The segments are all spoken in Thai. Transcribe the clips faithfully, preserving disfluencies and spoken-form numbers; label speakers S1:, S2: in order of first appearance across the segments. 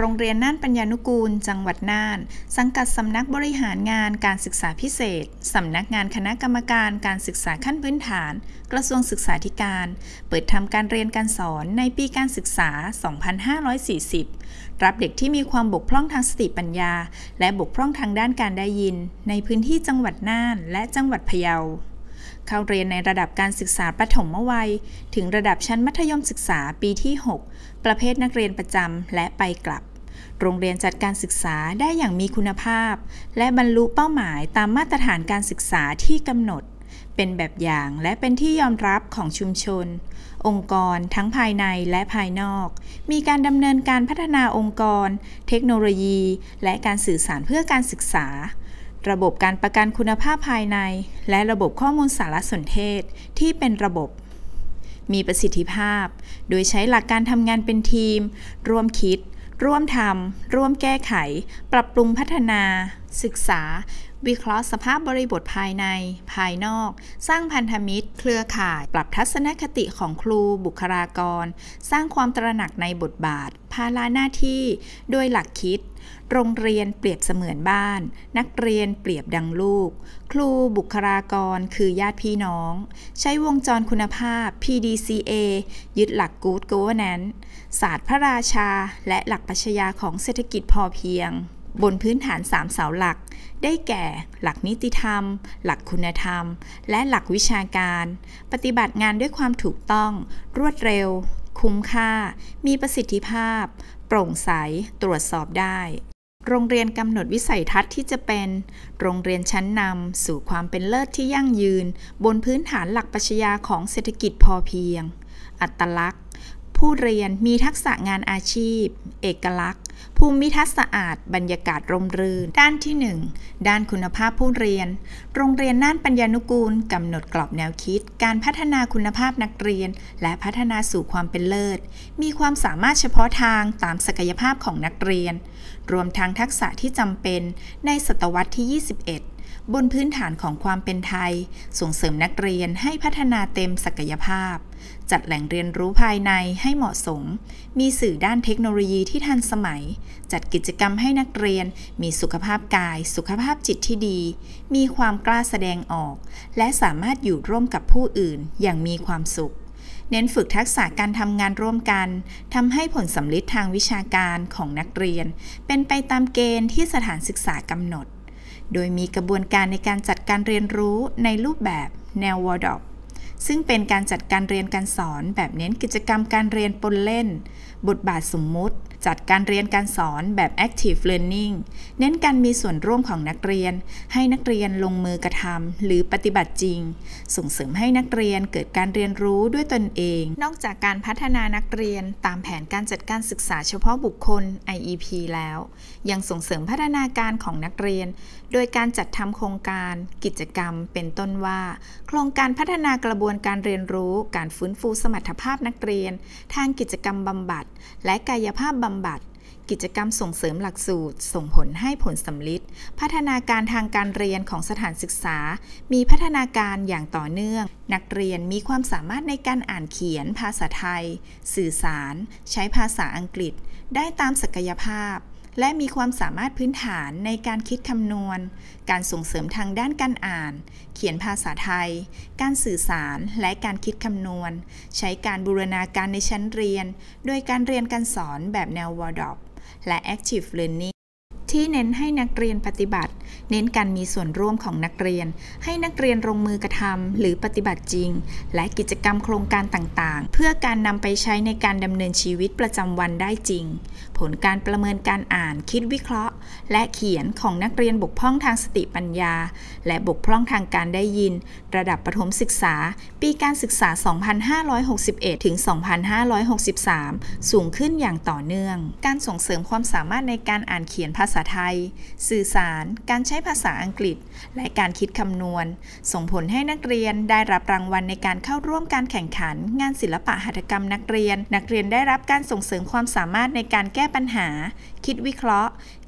S1: โรงเรียนน่านปัญญานุกูลจังหวัดน่านสังกัดสำนักบริหารงานการศึกษาพิเศษสำนักงานคณะกรรมการการศึกษาขั้นพื้นฐานกระทรวงศึกษาธิการเปิดทำการเรียนการสอนในปีการศึกษา สองพันห้าร้อยสี่สิบ รับเด็กที่มีความบกพร่องทางสติปัญญาและบกพร่องทางด้านการได้ยินในพื้นที่จังหวัดน่านและจังหวัดพะเยาเข้าเรียนในระดับการศึกษาประถมวัยถึงระดับชั้นมัธยมศึกษาปีที่ หก ประเภทนักเรียนประจำและไปกลับโรงเรียนจัดการศึกษาได้อย่างมีคุณภาพและบรรลุเป้าหมายตามมาตรฐานการศึกษาที่กำหนดเป็นแบบอย่างและเป็นที่ยอมรับของชุมชนองค์กรทั้งภายในและภายนอกมีการดำเนินการพัฒนาองค์กรเทคโนโลยีและการสื่อสารเพื่อการศึกษาระบบการประกันคุณภาพภายในและระบบข้อมูลสารสนเทศที่เป็นระบบมีประสิทธิภาพโดยใช้หลักการทำงานเป็นทีมร่วมคิดร่วมทำร่วมแก้ไขปรับปรุงพัฒนาศึกษาวิเคราะห์สภาพบริบทภายในภายนอกสร้างพันธมิตรเครือข่ายปรับทัศนคติของครูบุคลากรสร้างความตระหนักในบทบาทภาระหน้าที่โดยหลักคิดโรงเรียนเปรียบเสมือนบ้านนักเรียนเปรียบดังลูกครูบุคลากรคือญาติพี่น้องใช้วงจรคุณภาพ พี ดี ซี เอ ยึดหลัก Good Governance ศาสตร์พระราชาและหลักปรัชญาของเศรษฐกิจพอเพียงบนพื้นฐานสามเสาหลักได้แก่หลักนิติธรรมหลักคุณธรรมและหลักวิชาการปฏิบัติงานด้วยความถูกต้องรวดเร็วคุ้มค่ามีประสิทธิภาพโปร่งใสตรวจสอบได้โรงเรียนกำหนดวิสัยทัศน์ที่จะเป็นโรงเรียนชั้นนำสู่ความเป็นเลิศที่ยั่งยืนบนพื้นฐานหลักปรัชญาของเศรษฐกิจพอเพียงอัตลักษณ์ผู้เรียนมีทักษะงานอาชีพเอกลักษณ์ภูมิทัศน์สะอาดบรรยากาศร่มรื่นด้านที่หนึ่งด้านคุณภาพผู้เรียนโรงเรียนน่านปัญญานุกูลกำหนดกรอบแนวคิดการพัฒนาคุณภาพนักเรียนและพัฒนาสู่ความเป็นเลิศมีความสามารถเฉพาะทางตามศักยภาพของนักเรียนรวมทั้งทักษะที่จำเป็นในศตวรรษที่ยี่สิบเอ็ดบนพื้นฐานของความเป็นไทยส่งเสริมนักเรียนให้พัฒนาเต็มศักยภาพจัดแหล่งเรียนรู้ภายในให้เหมาะสมมีสื่อด้านเทคโนโลยีที่ทันสมัยจัดกิจกรรมให้นักเรียนมีสุขภาพกายสุขภาพจิตที่ดีมีความกล้าแสดงออกและสามารถอยู่ร่วมกับผู้อื่นอย่างมีความสุขเน้นฝึกทักษะการทำงานร่วมกันทำให้ผลสำลิดทางวิชาการของนักเรียนเป็นไปตามเกณฑ์ที่สถานศึกษากำหนดโดยมีกระบวนการในการจัดการเรียนรู้ในรูปแบบแนววอร์ดอปซึ่งเป็นการจัดการเรียนการสอนแบบเน้นกิจกรรมการเรียนปนเล่นบทบาทสมมุติจัดการเรียนการสอนแบบ Active Learning เน้นการมีส่วนร่วมของนักเรียนให้นักเรียนลงมือกระทำหรือปฏิบัติจริงส่งเสริมให้นักเรียนเกิดการเรียนรู้ด้วยตนเองนอกจากการพัฒนานักเรียนตามแผนการจัดการศึกษาเฉพาะบุคคล ไอ อี พี แล้วยังส่งเสริมพัฒนาการของนักเรียนโดยการจัดทำโครงการกิจกรรมเป็นต้นว่าโครงการพัฒนากระบวนการเรียนรู้การฟื้นฟูสมรรถภาพนักเรียนทางกิจกรรมบำบัดและกายภาพบำบัดกิจกรรมส่งเสริมหลักสูตรส่งผลให้ผลสำลิดพัฒนาการทางการเรียนของสถานศึกษามีพัฒนาการอย่างต่อเนื่องนักเรียนมีความสามารถในการอ่านเขียนภาษาไทยสื่อสารใช้ภาษาอังกฤษได้ตามศักยภาพและมีความสามารถพื้นฐานในการคิดคำนวณการส่งเสริมทางด้านการอ่านเขียนภาษาไทยการสื่อสารและการคิดคำนวณใช้การบูรณาการในชั้นเรียนโดยการเรียนการสอนแบบแนววอร์ดอปและ Active Learning ที่เน้นให้นักเรียนปฏิบัติเน้นการมีส่วนร่วมของนักเรียนให้นักเรียนลงมือกระทำหรือปฏิบัติจริงและกิจกรรมโครงการต่างๆเพื่อการนำไปใช้ในการดำเนินชีวิตประจำวันได้จริงผลการประเมินการอ่านคิดวิเคราะห์และเขียนของนักเรียนบกพร่องทางสติปัญญาและบกพร่องทางการได้ยินระดับประถมศึกษาปีการศึกษา สองพันห้าร้อยหกสิบเอ็ด ถึง สองพันห้าร้อยหกสิบสาม สูงขึ้นอย่างต่อเนื่องการส่งเสริมความสามารถในการอ่านเขียนภาษาไทยสื่อสารการใช้ภาษาอังกฤษและการคิดคำนวณส่งผลให้นักเรียนได้รับรางวัลในการเข้าร่วมการแข่งขันงานศิลปะหัตถกรรมนักเรียนนักเรียนได้รับการส่งเสริมความสามารถในการแก้ปัญหาคิดวิเคราะห์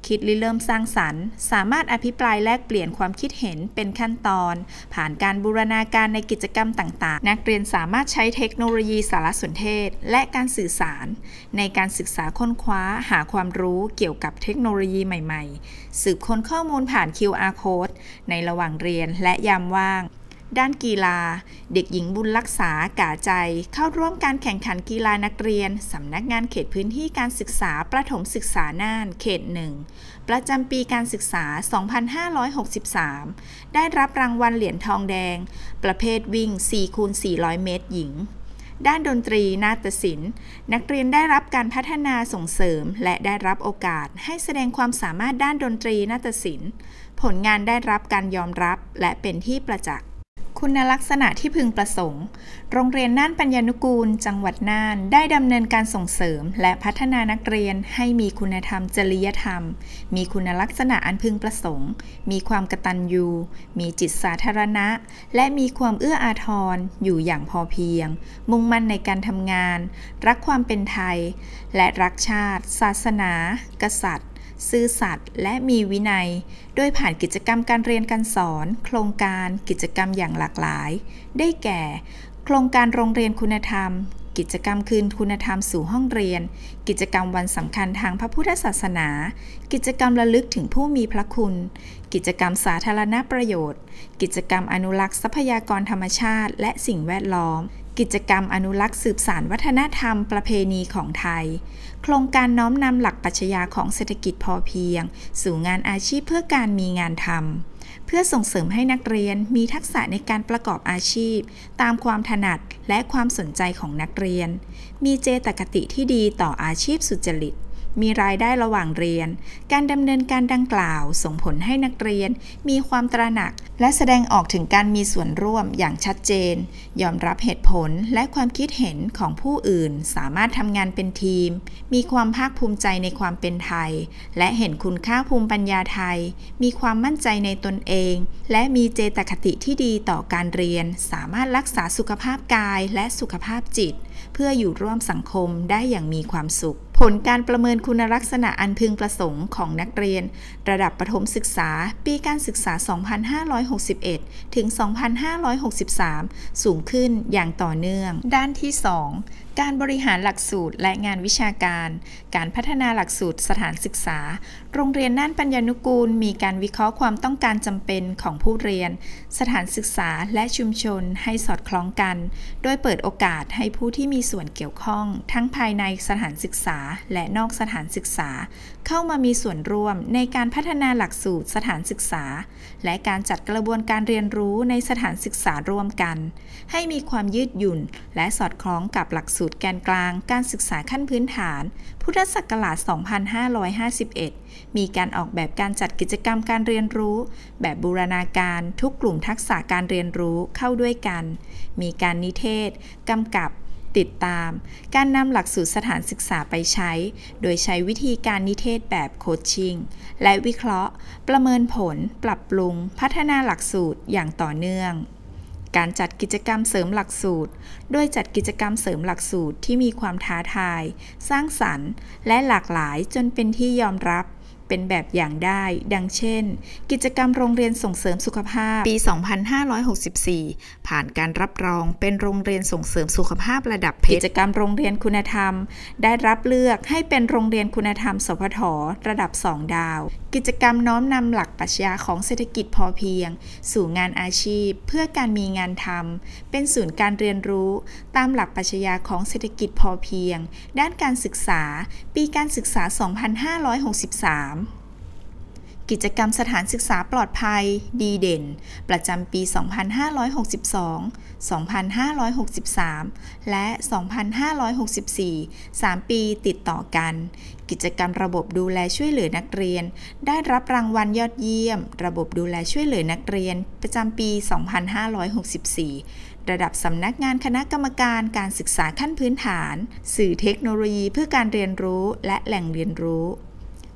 S1: คิดริเริ่มสร้างสรรค์สามารถอภิปรายแลกเปลี่ยนความคิดเห็นเป็นขั้นตอนผ่านการบูรณาการในกิจกรรมต่างๆนักเรียนสามารถใช้เทคโนโลยีสารสนเทศและการสื่อสารในการศึกษาค้นคว้าหาความรู้เกี่ยวกับเทคโนโลยีใหม่ๆสืบค้นข้อมูลผ่าน คิว อาร์ Code ในระหว่างเรียนและยามว่างด้านกีฬาเด็กหญิงบุญรักษากาใจเข้าร่วมการแข่งขันกีฬานักเรียนสำนักงานเขตพื้นที่การศึกษาประถมศึกษาน่านเขตหนึ่งประจำปีการศึกษา สองพันห้าร้อยหกสิบสาม ได้รับรางวัลเหรียญทองแดงประเภทวิ่ง สี่คูณสี่ร้อย เมตรหญิงด้านดนตรีนาฏศิลป์นักเรียนได้รับการพัฒนาส่งเสริมและได้รับโอกาสให้แสดงความสามารถด้านดนตรีนาฏศิลป์ผลงานได้รับการยอมรับและเป็นที่ประจักษ์คุณลักษณะที่พึงประสงค์โรงเรียนน่านปัญญานุกูลจังหวัดน่านได้ดำเนินการส่งเสริมและพัฒนานักเรียนให้มีคุณธรรมจริยธรรมมีคุณลักษณะอันพึงประสงค์มีความกตัญญูมีจิตสาธารณะและมีความเอื้ออาทรอยู่อย่างพอเพียงมุ่งมั่นในการทำงานรักความเป็นไทยและรักชาติศาสนากษัตริย์ซื่อสัตย์และมีวินัยโดยผ่านกิจกรรมการเรียนการสอนโครงการกิจกรรมอย่างหลากหลายได้แก่โครงการโรงเรียนคุณธรรมกิจกรรมคืนคุณธรรมสู่ห้องเรียนกิจกรรมวันสำคัญทางพระพุทธศาสนากิจกรรมระลึกถึงผู้มีพระคุณกิจกรรมสาธารณประโยชน์กิจกรรมอนุรักษ์ทรัพยากรธรรมชาติและสิ่งแวดล้อมกิจกรรมอนุรักษ์สืบสานวัฒนธรรมประเพณีของไทยโครงการน้อมนำหลักปรัชญาของเศรษฐกิจพอเพียงสู่งานอาชีพเพื่อการมีงานทำเพื่อส่งเสริมให้นักเรียนมีทักษะในการประกอบอาชีพตามความถนัดและความสนใจของนักเรียนมีเจตคติที่ดีต่ออาชีพสุจริตมีรายได้ระหว่างเรียนการดำเนินการดังกล่าวส่งผลให้นักเรียนมีความตระหนักและแสดงออกถึงการมีส่วนร่วมอย่างชัดเจนยอมรับเหตุผลและความคิดเห็นของผู้อื่นสามารถทำงานเป็นทีมมีความภาคภูมิใจในความเป็นไทยและเห็นคุณค่าภูมิปัญญาไทยมีความมั่นใจในตนเองและมีเจตคติที่ดีต่อการเรียนสามารถรักษาสุขภาพกายและสุขภาพจิตเพื่ออยู่ร่วมสังคมได้อย่างมีความสุขผลการประเมินคุณลักษณะอันพึงประสงค์ของนักเรียนระดับประถมศึกษาปีการศึกษา สองพันห้าร้อยหกสิบเอ็ด ถึง สองพันห้าร้อยหกสิบสาม สูงขึ้นอย่างต่อเนื่องด้านที่ สอง การบริหารหลักสูตรและงานวิชาการการพัฒนาหลักสูตรสถานศึกษาโรงเรียนน่านปัญญานุกูลมีการวิเคราะห์ความต้องการจำเป็นของผู้เรียนสถานศึกษาและชุมชนให้สอดคล้องกันโดยเปิดโอกาสให้ผู้ที่มีส่วนเกี่ยวข้องทั้งภายในสถานศึกษาและนอกสถานศึกษาเข้ามามีส่วนร่วมในการพัฒนาหลักสูตรสถานศึกษาและการจัดกระบวนการเรียนรู้ในสถานศึกษาร่วมกันให้มีความยืดหยุ่นและสอดคล้องกับหลักสูตรแกนกลางการศึกษาขั้นพื้นฐานพุทธศักราช สองพันห้าร้อยห้าสิบเอ็ด มีการออกแบบการจัดกิจกรรมการเรียนรู้แบบบูรณาการทุกกลุ่มทักษะการเรียนรู้เข้าด้วยกันมีการนิเทศกำกับติดตามการนำหลักสูตรสถานศึกษาไปใช้โดยใช้วิธีการนิเทศแบบโคชชิ่งและวิเคราะห์ประเมินผลปรับปรุงพัฒนาหลักสูตรอย่างต่อเนื่องการจัดกิจกรรมเสริมหลักสูตรโดยจัดกิจกรรมเสริมหลักสูตรที่มีความท้าทายสร้างสรรค์และหลากหลายจนเป็นที่ยอมรับเป็นแบบอย่างได้ดังเช่นกิจกรรมโรงเรียนส่งเสริมสุขภาพปี สองพันห้าร้อยหกสิบสี่ ผ่านการรับรองเป็นโรงเรียนส่งเสริมสุขภาพระดับเพชรกิจกรรมโรงเรียนคุณธรรมได้รับเลือกให้เป็นโรงเรียนคุณธรรมสพทระดับสองดาวกิจกรรมน้อมนำหลักปรัชญาของเศรษฐกิจพอเพียงสู่งานอาชีพเพื่อการมีงานทำเป็นศูนย์การเรียนรู้ตามหลักปรัชญาของเศรษฐกิจพอเพียงด้านการศึกษาปีการศึกษา สองพันห้าร้อยหกสิบสามกิจกรรมสถานศึกษาปลอดภัยดีเด่นประจำปี สองพันห้าร้อยหกสิบสอง สองพันห้าร้อยหกสิบสาม และ สองพันห้าร้อยหกสิบสี่ สามปีติดต่อกันกิจกรรมระบบดูแลช่วยเหลือนักเรียนได้รับรางวัลยอดเยี่ยมระบบดูแลช่วยเหลือนักเรียนประจำปี สองพันห้าร้อยหกสิบสี่ ระดับสำนักงานคณะกรรมการการศึกษาขั้นพื้นฐานสื่อเทคโนโลยีเพื่อการเรียนรู้และแหล่งเรียนรู้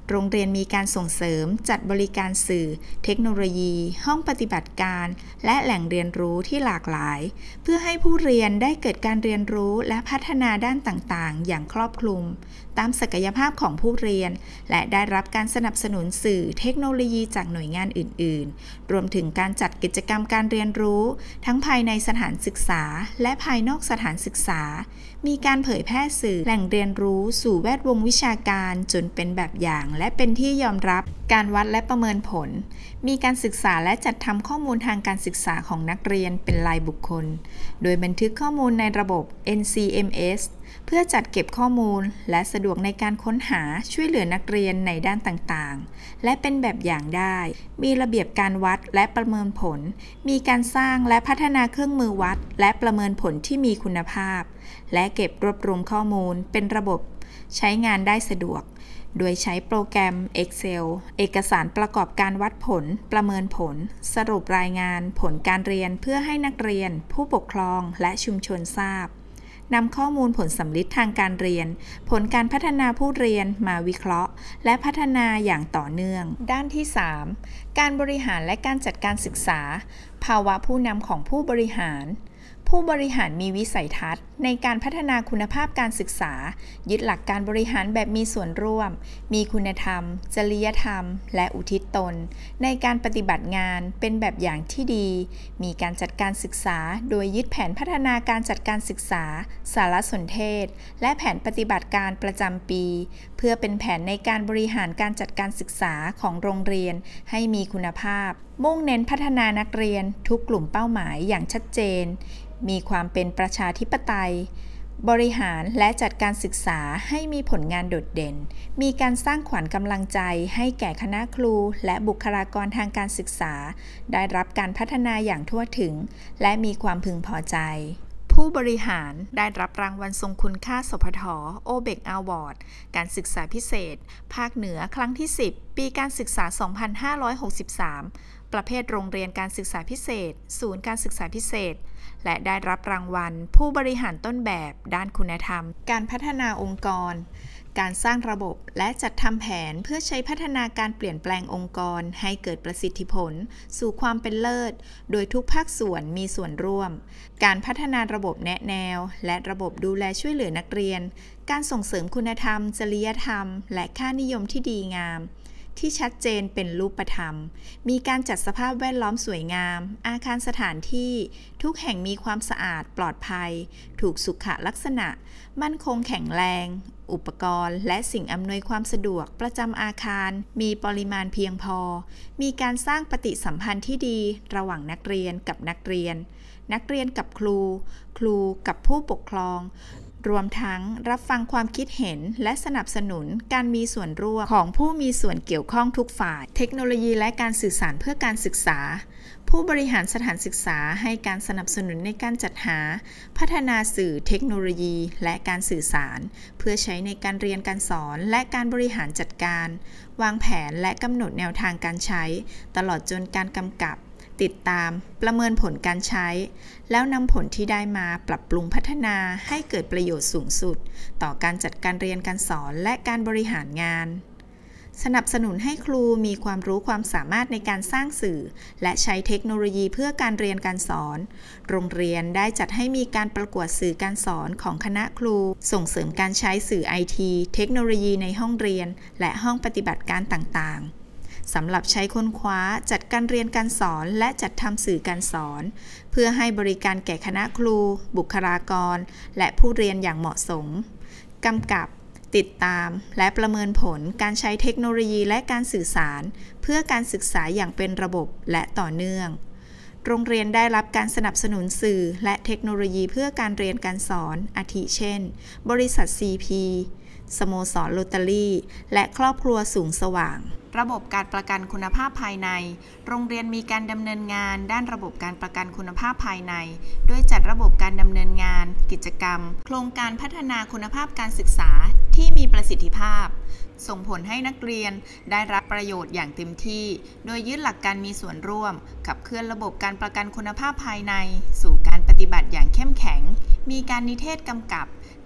S1: โรงเรียนมีการส่งเสริมจัดบริการสื่อเทคโนโลยี ห้องปฏิบัติการและแหล่งเรียนรู้ที่หลากหลายเพื่อให้ผู้เรียนได้เกิดการเรียนรู้และพัฒนาด้านต่างๆอย่างครอบคลุมตามศักยภาพของผู้เรียนและได้รับการสนับสนุนสื่อเทคโนโลยีจากหน่วยงานอื่นๆรวมถึงการจัดกิจกรรมการเรียนรู้ทั้งภายในสถานศึกษาและภายนอกสถานศึกษามีการเผยแพร่สื่อแหล่งเรียนรู้สู่แวดวงวิชาการจนเป็นแบบอย่างและเป็นที่ยอมรับการวัดและประเมินผลมีการศึกษาและจัดทำข้อมูลทางการศึกษาของนักเรียนเป็นรายบุคคลโดยบันทึกข้อมูลในระบบ เอ็น ซี เอ็ม เอส เพื่อจัดเก็บข้อมูลและสะดวกในการค้นหาช่วยเหลือนักเรียนในด้านต่างๆและเป็นแบบอย่างได้มีระเบียบการวัดและประเมินผลมีการสร้างและพัฒนาเครื่องมือวัดและประเมินผลที่มีคุณภาพและเก็บรวบรวมข้อมูลเป็นระบบใช้งานได้สะดวกโดยใช้โปรแกรม Excel เอกสารประกอบการวัดผลประเมินผลสรุปรายงานผลการเรียนเพื่อให้นักเรียนผู้ปกครองและชุมชนทราบนำข้อมูลผลสำลิดทางการเรียนผลการพัฒนาผู้เรียนมาวิเคราะห์และพัฒนาอย่างต่อเนื่องด้านที่ สาม การบริหารและการจัดการศึกษาภาวะผู้นำของผู้บริหารผู้บริหารมีวิสัยทัศน์ในการพัฒนาคุณภาพการศึกษายึดหลักการบริหารแบบมีส่วนร่วมมีคุณธรรมจริยธรรมและอุทิศตนในการปฏิบัติงานเป็นแบบอย่างที่ดีมีการจัดการศึกษาโดยยึดแผนพัฒนาการจัดการศึกษาสารสนเทศและแผนปฏิบัติการประจำปีเพื่อเป็นแผนในการบริหารการจัดการศึกษาของโรงเรียนให้มีคุณภาพมุ่งเน้นพัฒนานักเรียนทุกกลุ่มเป้าหมายอย่างชัดเจนมีความเป็นประชาธิปไตยบริหารและจัดการศึกษาให้มีผลงานโดดเด่นมีการสร้างขวัญกำลังใจให้แก่คณะครูและบุคลากรทางการศึกษาได้รับการพัฒนาอย่างทั่วถึงและมีความพึงพอใจผู้บริหารได้รับรางวัลทรงคุณค่าสพท โอ เบก Award การศึกษาพิเศษภาคเหนือครั้งที่ สิบ ปีการศึกษา สองพันห้าร้อยหกสิบสาม ประเภทโรงเรียนการศึกษาพิเศษศูนย์การศึกษาพิเศษและได้รับรางวัลผู้บริหารต้นแบบด้านคุณธรรมการพัฒนาองค์กรการสร้างระบบและจัดทำแผนเพื่อใช้พัฒนาการเปลี่ยนแปลงองค์กรให้เกิดประสิทธิผลสู่ความเป็นเลิศโดยทุกภาคส่วนมีส่วนร่วมการพัฒนาระบบแนะแนวและระบบดูแลช่วยเหลือนักเรียนการส่งเสริมคุณธรรมจริยธรรมและค่านิยมที่ดีงามที่ชัดเจนเป็นรูปธรรมมีการจัดสภาพแวดล้อมสวยงามอาคารสถานที่ทุกแห่งมีความสะอาดปลอดภัยถูกสุขลักษณะมั่นคงแข็งแรงอุปกรณ์และสิ่งอำนวยความสะดวกประจำอาคารมีปริมาณเพียงพอมีการสร้างปฏิสัมพันธ์ที่ดีระหว่างนักเรียนกับนักเรียนนักเรียนกับครูครูกับผู้ปกครองรวมทั้งรับฟังความคิดเห็นและสนับสนุนการมีส่วนร่วมของผู้มีส่วนเกี่ยวข้องทุกฝ่ายเทคโนโลยีและการสื่อสารเพื่อการศึกษาผู้บริหารสถานศึกษาให้การสนับสนุนในการจัดหาพัฒนาสื่อเทคโนโลยีและการสื่อสารเพื่อใช้ในการเรียนการสอนและการบริหารจัดการวางแผนและกำหนดแนวทางการใช้ตลอดจนการกำกับติดตามประเมินผลการใช้แล้วนำผลที่ได้มาปรับปรุงพัฒนาให้เกิดประโยชน์สูงสุดต่อการจัดการเรียนการสอนและการบริหารงานสนับสนุนให้ครูมีความรู้ความสามารถในการสร้างสื่อและใช้เทคโนโลยีเพื่อการเรียนการสอนโรงเรียนได้จัดให้มีการประกวดสื่อการสอนของคณะครูส่งเสริมการใช้สื่อ ไอ ที เทคโนโลยีในห้องเรียนและห้องปฏิบัติการต่างๆสำหรับใช้ค้นคว้าจัดการเรียนการสอนและจัดทำสื่อการสอนเพื่อให้บริการแก่คณะครูบุคลากรและผู้เรียนอย่างเหมาะสมกำกับติดตามและประเมินผลการใช้เทคโนโลยีและการสื่อสารเพื่อการศึกษาอย่างเป็นระบบและต่อเนื่องโรงเรียนได้รับการสนับสนุนสื่อและเทคโนโลยีเพื่อการเรียนการสอนอาทิเช่นบริษัท ซี พี สโมสรโรตารี่และครอบครัวสูงสว่างระบบการประกันคุณภาพภายในโรงเรียนมีการดำเนินงานด้านระบบการประกันคุณภาพภายในโดยจัดระบบการดำเนินงานกิจกรรมโครงการพัฒนาคุณภาพการศึกษาที่มีประสิทธิภาพส่งผลให้นักเรียนได้รับประโยชน์อย่างเต็มที่โดยยึดหลักการมีส่วนร่วมขับเคลื่อนระบบการประกันคุณภาพภายในสู่การปฏิบัติอย่างเข้มแข็งมีการนิเทศกำกับ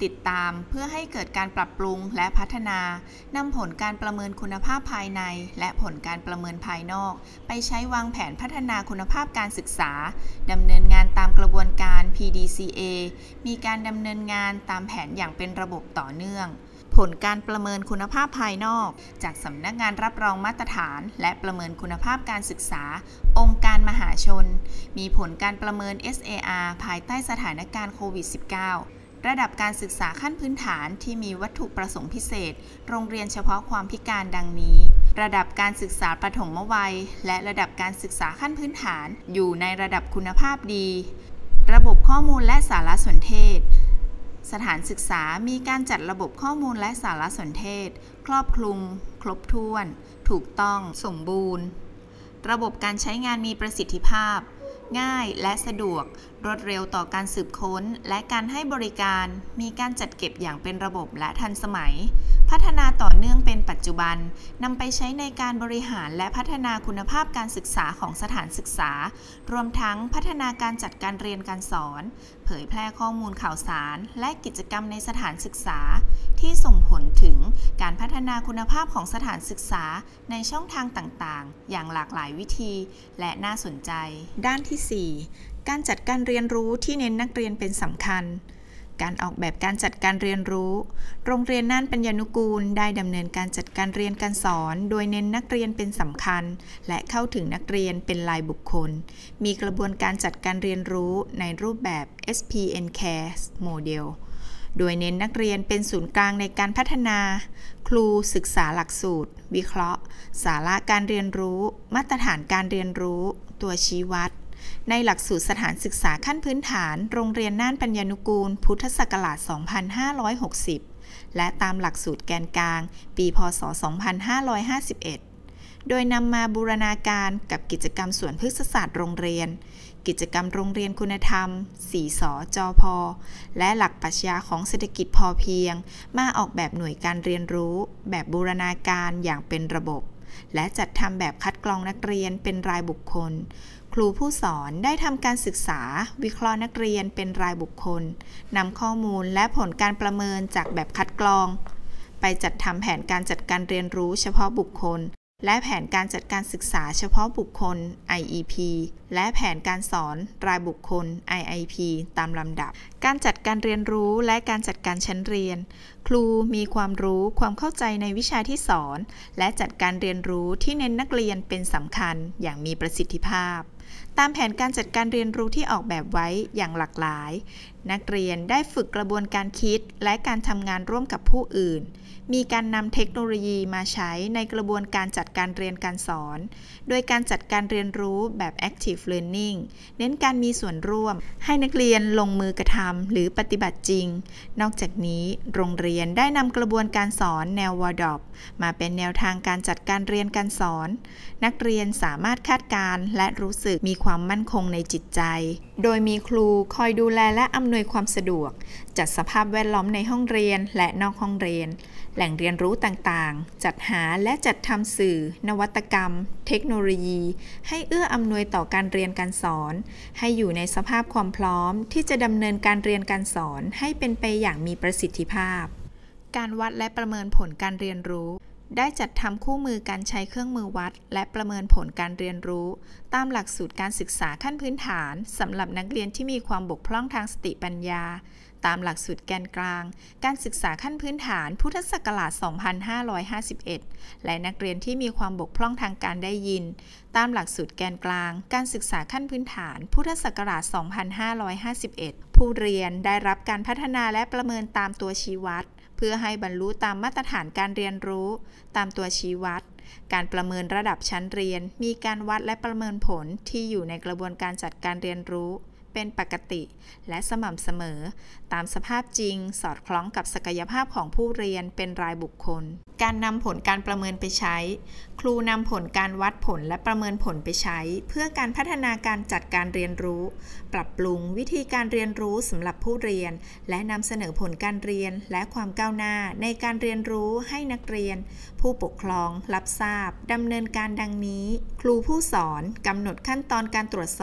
S1: ติดตามเพื่อให้เกิดการปรับปรุงและพัฒนานำผลการประเมินคุณภาพภายในและผลการประเมินภายนอกไปใช้วางแผนพัฒนาคุณภาพการศึกษาดำเนินงานตามกระบวนการ พี ดี ซี เอ มีการดำเนินงานตามแผนอย่างเป็นระบบต่อเนื่องผลการประเมินคุณภาพภายนอกจากสำนักงานรับรองมาตรฐานและประเมินคุณภาพการศึกษาองค์การมหาชนมีผลการประเมิน เอส เอ อาร์ ภายใต้สถานการณ์โควิด สิบเก้า ระดับการศึกษาขั้นพื้นฐานที่มีวัตถุประสงค์พิเศษโรงเรียนเฉพาะความพิการดังนี้ระดับการศึกษาประถมวัยและระดับการศึกษาขั้นพื้นฐานอยู่ในระดับคุณภาพดีระบบข้อมูลและสารสนเทศสถานศึกษามีการจัดระบบข้อมูลและสารสนเทศครอบคลุมครบถ้วนถูกต้องสมบูรณ์ระบบการใช้งานมีประสิทธิภาพง่ายและสะดวกรวดเร็วต่อการสืบค้นและการให้บริการมีการจัดเก็บอย่างเป็นระบบและทันสมัยพัฒนาต่อเนื่องเป็นปัจจุบันนำไปใช้ในการบริหารและพัฒนาคุณภาพการศึกษาของสถานศึกษารวมทั้งพัฒนาการจัดการเรียนการสอนเผยแพร่ข้อมูลข่าวสารและกิจกรรมในสถานศึกษาที่ส่งผลถึงการพัฒนาคุณภาพของสถานศึกษาในช่องทางต่างๆอย่างหลากหลายวิธีและน่าสนใจด้านที่สี่การจัดการเรียนรู้ที่เน้นนักเรียนเป็นสำคัญการออกแบบการจัดการเรียนรู้โรงเรียนน่านปัญญานุกูลได้ดำเนินการจัดการเรียนการสอนโดยเน้นนักเรียนเป็นสำคัญและเข้าถึงนักเรียนเป็นรายบุคคลมีกระบวนการจัดการเรียนรู้ในรูปแบบ เอส พี เอ็น เค เอ เอส Model โดยเน้นนักเรียนเป็นศูนย์กลางในการพัฒนาครูศึกษาหลักสูตรวิเคราะห์สาระการเรียนรู้มาตรฐานการเรียนรู้ตัวชี้วัดในหลักสูตรสถานศึกษาขั้นพื้นฐานโรงเรียนน่านปัญญานุกูลพุทธศักราช สองพันห้าร้อยหกสิบ และตามหลักสูตรแกนกลางปี พ.ศ. สองพันห้าร้อยห้าสิบเอ็ด โดยนำมาบูรณาการกับกิจกรรมสวนพฤกษศาสตร์โรงเรียนกิจกรรมโรงเรียนคุณธรรม สี่ ส จพ.และหลักปรัชญาของเศรษฐกิจพอเพียงมาออกแบบหน่วยการเรียนรู้แบบบูรณาการอย่างเป็นระบบและจัดทำแบบคัดกรองนักเรียนเป็นรายบุคคลครูผู้สอนได้ทำการศึกษาวิเคราะห์นักเรียนเป็นรายบุคคลนำข้อมูลและผลการประเมินจากแบบคัดกรองไปจัดทำแผนการจัดการเรียนรู้เฉพาะบุคคลและแผนการจัดการศึกษาเฉพาะบุคคล ไอ อี พี และแผนการสอนรายบุคคล ไอ ไอ พี ตามลำดับการจัดการเรียนรู้และการจัดการชั้นเรียนครูมีความรู้ความเข้าใจในวิชาที่สอนและจัดการเรียนรู้ที่เน้นนักเรียนเป็นสำคัญอย่างมีประสิทธิภาพตามแผนการจัดการเรียนรู้ที่ออกแบบไว้อย่างหลากหลายนักเรียนได้ฝึกกระบวนการคิดและการทำงานร่วมกับผู้อื่นมีการนำเทคโนโลยีมาใช้ในกระบวนการจัดการเรียนการสอนโดยการจัดการเรียนรู้แบบ Active Learning เน้นการมีส่วนร่วมให้นักเรียนลงมือกระทำหรือปฏิบัติจริงนอกจากนี้โรงเรียนได้นำกระบวนการสอนแนว วอ ดี โอ พี มาเป็นแนวทางการจัดการเรียนการสอนนักเรียนสามารถคาดการณ์และรู้สึกมีความมั่นคงในจิตใจโดยมีครูคอยดูแลและอำนวยความสะดวกจัดสภาพแวดล้อมในห้องเรียนและนอกห้องเรียนแหล่งเรียนรู้ต่างๆจัดหาและจัดทำสื่อนวัตกรรมเทคโนโลยีให้เอื้ออำนวยต่อการเรียนการสอนให้อยู่ในสภาพความพร้อมที่จะดำเนินการเรียนการสอนให้เป็นไปอย่างมีประสิทธิภาพการวัดและประเมินผลการเรียนรู้ได้จัดทำคู่มือการใช้เครื่องมือวัดและประเมินผลการเรียนรู้ตามหลักสูตรการศึกษาขั้นพื้นฐานสำหรับนักเรียนที่มีความบกพร่องทางสติปัญญาตามหลักสูตรแกนกลางการศึกษาขั้นพื้นฐานพุทธศักราช สองพันห้าร้อยห้าสิบเอ็ด และนักเรียนที่มีความบกพร่องทางการได้ยินตามหลักสูตรแกนกลางการศึกษาขั้นพื้นฐานพุทธศักราช สองพันห้าร้อยห้าสิบเอ็ด ผู้เรียนได้รับการพัฒนาและประเมินตามตัวชี้วัดเพื่อให้บรรลุตามมาตรฐานการเรียนรู้ตามตัวชี้วัดการประเมินระดับชั้นเรียนมีการวัดและประเมินผลที่อยู่ในกระบวนการจัดการเรียนรู้เป็นปกติและสม่ำเสมอตามสภาพจริงสอดคล้องกับศักยภาพของผู้เรียนเป็นรายบุคคลการนำผลการประเมินไปใช้ครูนำผลการวัดผลและประเมินผลไปใช้เพื่อการพัฒนาการจัดการเรียนรู้ปรับปรุงวิธีการเรียนรู้สำหรับผู้เรียนและนำเสนอผลการเรียนและความก้าวหน้าในการเรียนรู้ให้นักเรียนผู้ปกครองรับทราบดำเนินการดังนี้ครูผู้สอนกำหนดขั้นตอนการตรวจสอบ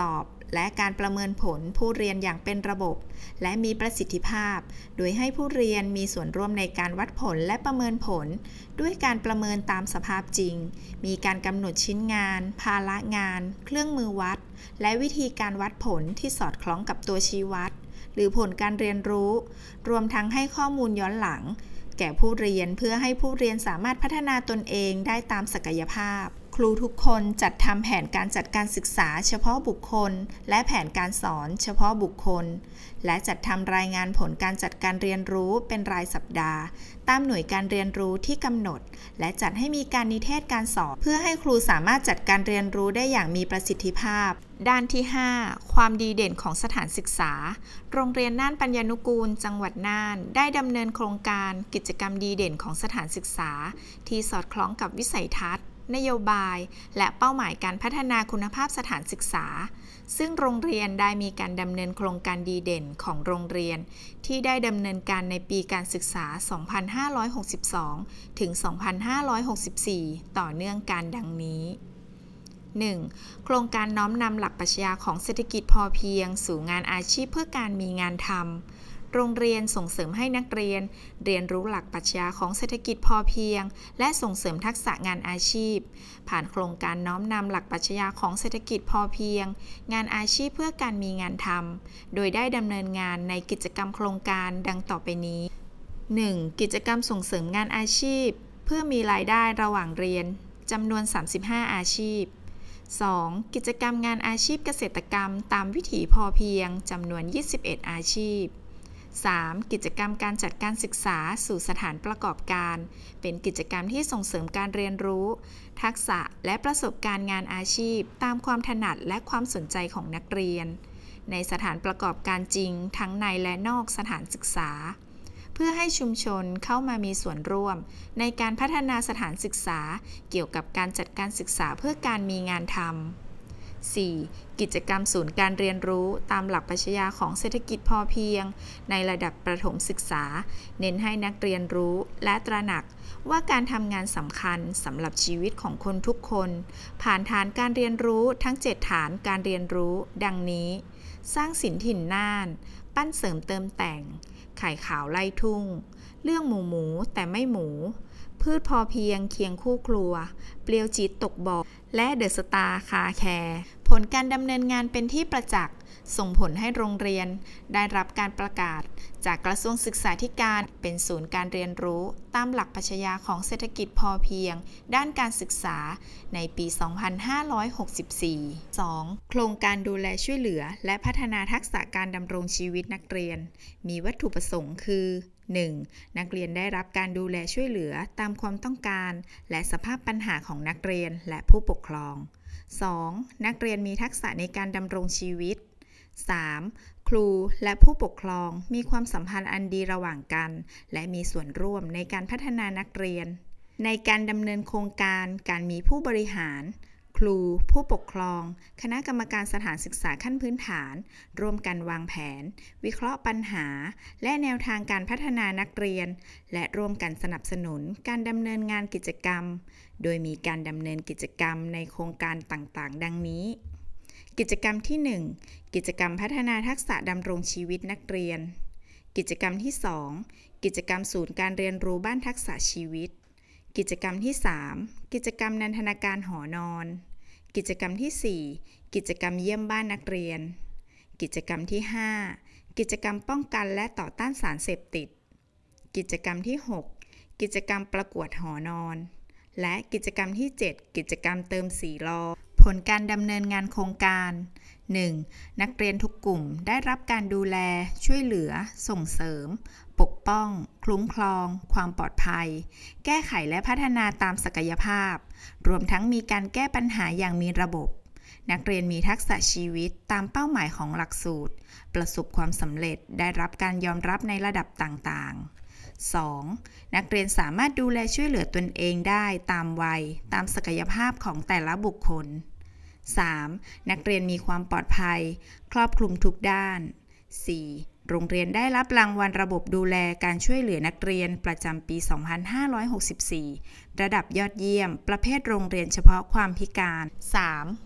S1: และการประเมินผลผู้เรียนอย่างเป็นระบบและมีประสิทธิภาพโดยให้ผู้เรียนมีส่วนร่วมในการวัดผลและประเมินผลด้วยการประเมินตามสภาพจริงมีการกำหนดชิ้นงานภาระงานเครื่องมือวัดและวิธีการวัดผลที่สอดคล้องกับตัวชี้วัดหรือผลการเรียนรู้รวมทั้งให้ข้อมูลย้อนหลังแก่ผู้เรียนเพื่อให้ผู้เรียนสามารถพัฒนาตนเองได้ตามศักยภาพครูทุกคนจัดทำแผนการจัดการศึกษาเฉพาะบุคคลและแผนการสอนเฉพาะบุคคลและจัดทำรายงานผลการจัดการเรียนรู้เป็นรายสัปดาห์ตามหน่วยการเรียนรู้ที่กำหนดและจัดให้มีการนิเทศการสอนเพื่อให้ครูสามารถจัดการเรียนรู้ได้อย่างมีประสิทธิภาพด้านที่ห้าความดีเด่นของสถานศึกษาโรงเรียนน่านปัญญานุกูลจังหวัดน่านได้ดำเนินโครงการกิจกรรมดีเด่นของสถานศึกษาที่สอดคล้องกับวิสัยทัศน์นโยบายและเป้าหมายการพัฒนาคุณภาพสถานศึกษาซึ่งโรงเรียนได้มีการดำเนินโครงการดีเด่นของโรงเรียนที่ได้ดำเนินการในปีการศึกษา สองพันห้าร้อยหกสิบสอง ถึง สองพันห้าร้อยหกสิบสี่ ต่อเนื่องกันดังนี้ หนึ่ง. โครงการน้อมนำหลักปรัชญาของเศรษฐกิจพอเพียงสู่งานอาชีพเพื่อการมีงานทำโรงเรียนส่งเสริมให้นักเรียนเรียนรู้หลักปรัชญาของเศรษฐกิจพอเพียงและส่งเสริมทักษะงานอาชีพผ่านโครงการน้อมนำหลักปรัชญาของเศรษฐกิจพอเพียงงานอาชีพเพื่อการมีงานทำโดยได้ดำเนินงานในกิจกรรมโครงการดังต่อไปนี้ หนึ่ง. กิจกรรมส่งเสริมงานอาชีพเพื่อมีรายได้ระหว่างเรียนจำนวนสามสิบห้าอาชีพ สอง. กิจกรรมงานอาชีพเกษตรกรรมตามวิถีพอเพียงจำนวนยี่สิบเอ็ดอาชีพสาม. กิจกรรมการจัดการศึกษาสู่สถานประกอบการเป็นกิจกรรมที่ส่งเสริมการเรียนรู้ทักษะและประสบการณ์งานอาชีพตามความถนัดและความสนใจของนักเรียนในสถานประกอบการจริงทั้งในและนอกสถานศึกษาเพื่อให้ชุมชนเข้ามามีส่วนร่วมในการพัฒนาสถานศึกษาเกี่ยวกับการจัดการศึกษาเพื่อการมีงานทำสี่. กิจกรรมศูนย์การเรียนรู้ตามหลักปรัชญาของเศรษฐกิจพอเพียงในระดับประถมศึกษาเน้นให้นักเรียนรู้และตระหนักว่าการทำงานสำคัญสำหรับชีวิตของคนทุกคนผ่านฐานการเรียนรู้ทั้งเจ็ดฐานการเรียนรู้ดังนี้สร้างศิลป์ถิ่นน่านปั้นเสริมเติมแต่งไข่ขาวไล่ทุ่งเรื่องหมูหมูแต่ไม่หมูพืชพอเพียงเคียงคู่ครัวเปลียวจิตตกบ่อและเดอะสตาร์คาแคร์ผลการดำเนินงานเป็นที่ประจักษ์ส่งผลให้โรงเรียนได้รับการประกาศจากกระทรวงศึกษาธิการเป็นศูนย์การเรียนรู้ตามหลักปรัชญาของเศรษฐกิจพอเพียงด้านการศึกษาในปี สองพันห้าร้อยหกสิบสี่ สอง. โครงการดูแลช่วยเหลือและพัฒนาทักษะการดำรงชีวิตนักเรียนมีวัตถุประสงค์คือหนึ่ง. นักเรียนได้รับการดูแลช่วยเหลือตามความต้องการและสภาพปัญหาของนักเรียนและผู้ปกครอง สอง. นักเรียนมีทักษะในการดำรงชีวิต สาม. ครูและผู้ปกครองมีความสัมพันธ์อันดีระหว่างกันและมีส่วนร่วมในการพัฒนานักเรียนในการดำเนินโครงการการมีผู้บริหารครูผู้ปกครองคณะกรรมการสถานศึกษาขั้นพื้นฐานร่วมกันวางแผนวิเคราะห์ปัญหาและแนวทางการพัฒนานักเรียนและร่วมกันสนับสนุนการดำเนินงานกิจกรรมโดยมีการดำเนินกิจกรรมในโครงการต่างๆดังนี้กิจกรรมที่ หนึ่ง กิจกรรมพัฒนาทักษะดำรงชีวิตนักเรียนกิจกรรมที่ สอง กิจกรรมศูนย์การเรียนรู้บ้านทักษะชีวิตกิจกรรมที่ สาม กิจกรรมนันทนาการหอนอนกิจกรรมที่ สี่ กิจกรรมเยี่ยมบ้านนักเรียนกิจกรรมที่ ห้า กิจกรรมป้องกันและต่อต้านสารเสพติดกิจกรรมที่ หก กิจกรรมประกวดหอนอนและกิจกรรมที่ เจ็ด กิจกรรมเติมสีรอผลการดำเนินงานโครงการ หนึ่ง. นักเรียนทุกกลุ่มได้รับการดูแลช่วยเหลือส่งเสริมปกป้องคุ้มครองความปลอดภัยแก้ไขและพัฒนาตามศักยภาพรวมทั้งมีการแก้ปัญหาอย่างมีระบบนักเรียนมีทักษะชีวิตตามเป้าหมายของหลักสูตรประสบความสำเร็จได้รับการยอมรับในระดับต่างๆ สอง. นักเรียนสามารถดูแลช่วยเหลือตนเองได้ตามวัยตามศักยภาพของแต่ละบุคคล สาม. นักเรียนมีความปลอดภัยครอบคลุมทุกด้าน สี่. โรงเรียนได้รับรางวัลระบบดูแลการช่วยเหลือนักเรียนประจำปี สองพันห้าร้อยหกสิบสี่ ระดับยอดเยี่ยมประเภทโรงเรียนเฉพาะความพิการ สาม.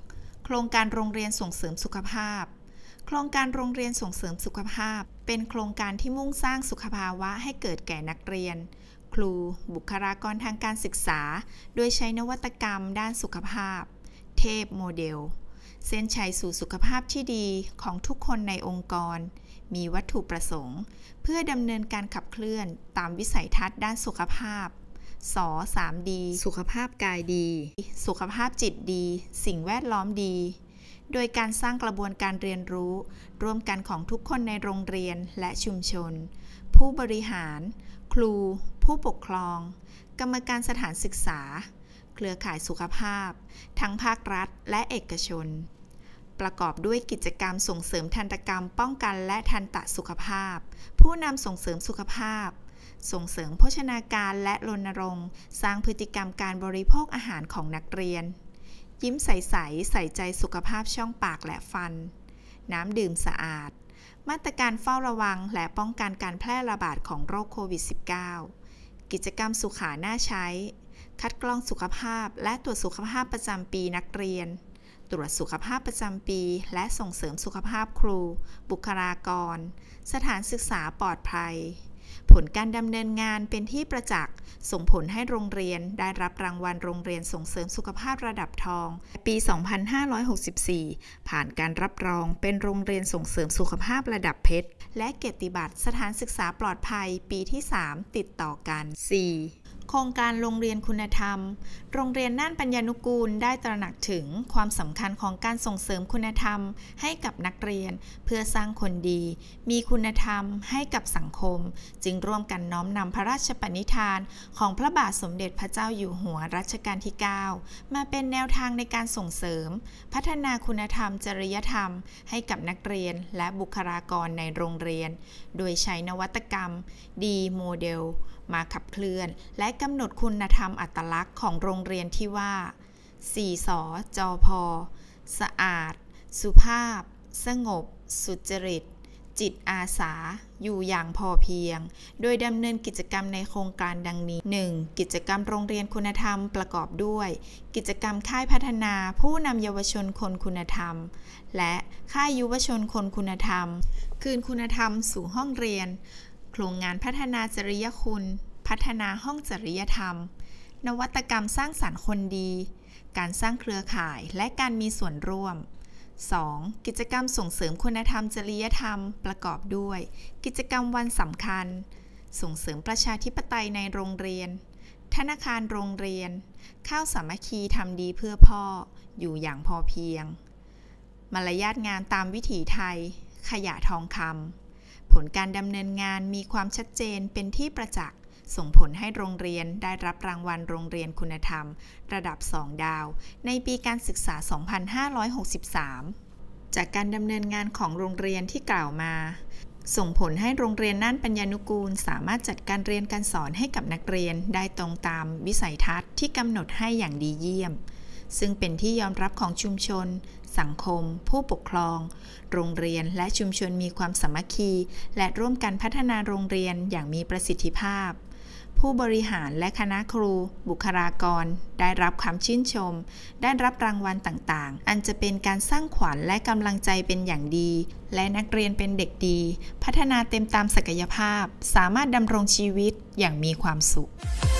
S1: โครงการโรงเรียนส่งเสริมสุขภาพโครงการโรงเรียนส่งเสริมสุขภาพเป็นโครงการที่มุ่งสร้างสุขภาวะให้เกิดแก่นักเรียนครูบุคลากรทางการศึกษาโดยใช้นวัตกรรมด้านสุขภาพเทพโมเดลเส้นชัยสู่สุขภาพที่ดีของทุกคนในองค์กรมีวัตถุประสงค์เพื่อดำเนินการขับเคลื่อนตามวิสัยทัศน์ด้านสุขภาพส สาม ดี สุขภาพกายดีสุขภาพจิตดีสิ่งแวดล้อมดีโดยการสร้างกระบวนการเรียนรู้ร่วมกันของทุกคนในโรงเรียนและชุมชนผู้บริหารครูผู้ปกครองกรรมการสถานศึกษาเครือข่ายสุขภาพทั้งภาครัฐและเอกชนประกอบด้วยกิจกรรมส่งเสริมทันตกรรมป้องกันและทันตสุขภาพผู้นำส่งเสริมสุขภาพส่งเสริมโภชนาการและรณรงค์สร้างพฤติกรรมการบริโภคอาหารของนักเรียนยิ้มใสๆใส่ใจสุขภาพช่องปากและฟันน้ำดื่มสะอาดมาตรการเฝ้าระวังและป้องกันการแพร่ระบาดของโรคโควิด สิบเก้า กิจกรรมสุขาน่าใช้คัดกรองสุขภาพและตรวจสุขภาพประจำปีนักเรียนตรวจสุขภาพประจำปีและส่งเสริมสุขภาพครูบุคลากรสถานศึกษาปลอดภัยผลการดำเนินงานเป็นที่ประจักษ์ส่งผลให้โรงเรียนได้รับรางวัลโรงเรียนส่งเสริมสุขภาพระดับทองปี สองพันห้าร้อยหกสิบสี่ ผ่านการรับรองเป็นโรงเรียนส่งเสริมสุขภาพระดับเพชรและเกียรติบัตรสถานศึกษาปลอดภัยปีที่ สาม ติดต่อกัน สี่ โครงการโรงเรียนคุณธรรมโรงเรียนน่านปัญญานุกูลได้ตระหนักถึงความสำคัญของการส่งเสริมคุณธรรมให้กับนักเรียนเพื่อสร้างคนดีมีคุณธรรมให้กับสังคมจึงร่วมกันน้อมนำพระราชปณิธานของพระบาทสมเด็จพระเจ้าอยู่หัวรัชกาลที่ เก้า มาเป็นแนวทางในการส่งเสริมพัฒนาคุณธรรมจริยธรรมให้กับนักเรียนและบุคลากรในโรงเรียนโดยใช้นวัตกรรมดีโมเดลมาขับเคลื่อนและกำหนดคุณธรรมอัตลักษณ์ของโรงเรียนที่ว่า สี่ ส จพ.สะอาดสุภาพสงบสุจริตจิตอาสาอยู่อย่างพอเพียงโดยดำเนินกิจกรรมในโครงการดังนี้ หนึ่ง กิจกรรมโรงเรียนคุณธรรมประกอบด้วยกิจกรรมค่ายพัฒนาผู้นำเยาวชนคนคุณธรรมและค่ายยุวชนคนคุณธรรมคืนคุณธรรมสู่ห้องเรียนโครงงานพัฒนาจริยคุณพัฒนาห้องจริยธรรมนวัตกรรมสร้างสรรค์คนดีการสร้างเครือข่ายและการมีส่วนร่วม สอง กิจกรรมส่งเสริมคุณธรรมจริยธรรมประกอบด้วยกิจกรรมวันสำคัญส่งเสริมประชาธิปไตยในโรงเรียนธนาคารโรงเรียนข้าวสามัคคีทำดีเพื่อพ่ออยู่อย่างพอเพียงมารยาทงานตามวิถีไทยขยะทองคำผลการดำเนินงานมีความชัดเจนเป็นที่ประจักษ์ส่งผลให้โรงเรียนได้รับรางวัลโรงเรียนคุณธรรมระดับสองดาวในปีการศึกษา สองพันห้าร้อยหกสิบสาม จากการดำเนินงานของโรงเรียนที่กล่าวมาส่งผลให้โรงเรียนน่านปัญญานุกูลสามารถจัดการเรียนการสอนให้กับนักเรียนได้ตรงตามวิสัยทัศน์ที่กำหนดให้อย่างดีเยี่ยมซึ่งเป็นที่ยอมรับของชุมชนสังคมผู้ปกครองโรงเรียนและชุมชนมีความสามัคคีและร่วมกันพัฒนาโรงเรียนอย่างมีประสิทธิภาพผู้บริหารและคณะครูบุคลากรได้รับความชื่นชมได้รับรางวัลต่างๆอันจะเป็นการสร้างขวัญและกำลังใจเป็นอย่างดีและนักเรียนเป็นเด็กดีพัฒนาเต็มตามศักยภาพสามารถดำรงชีวิตอย่างมีความสุข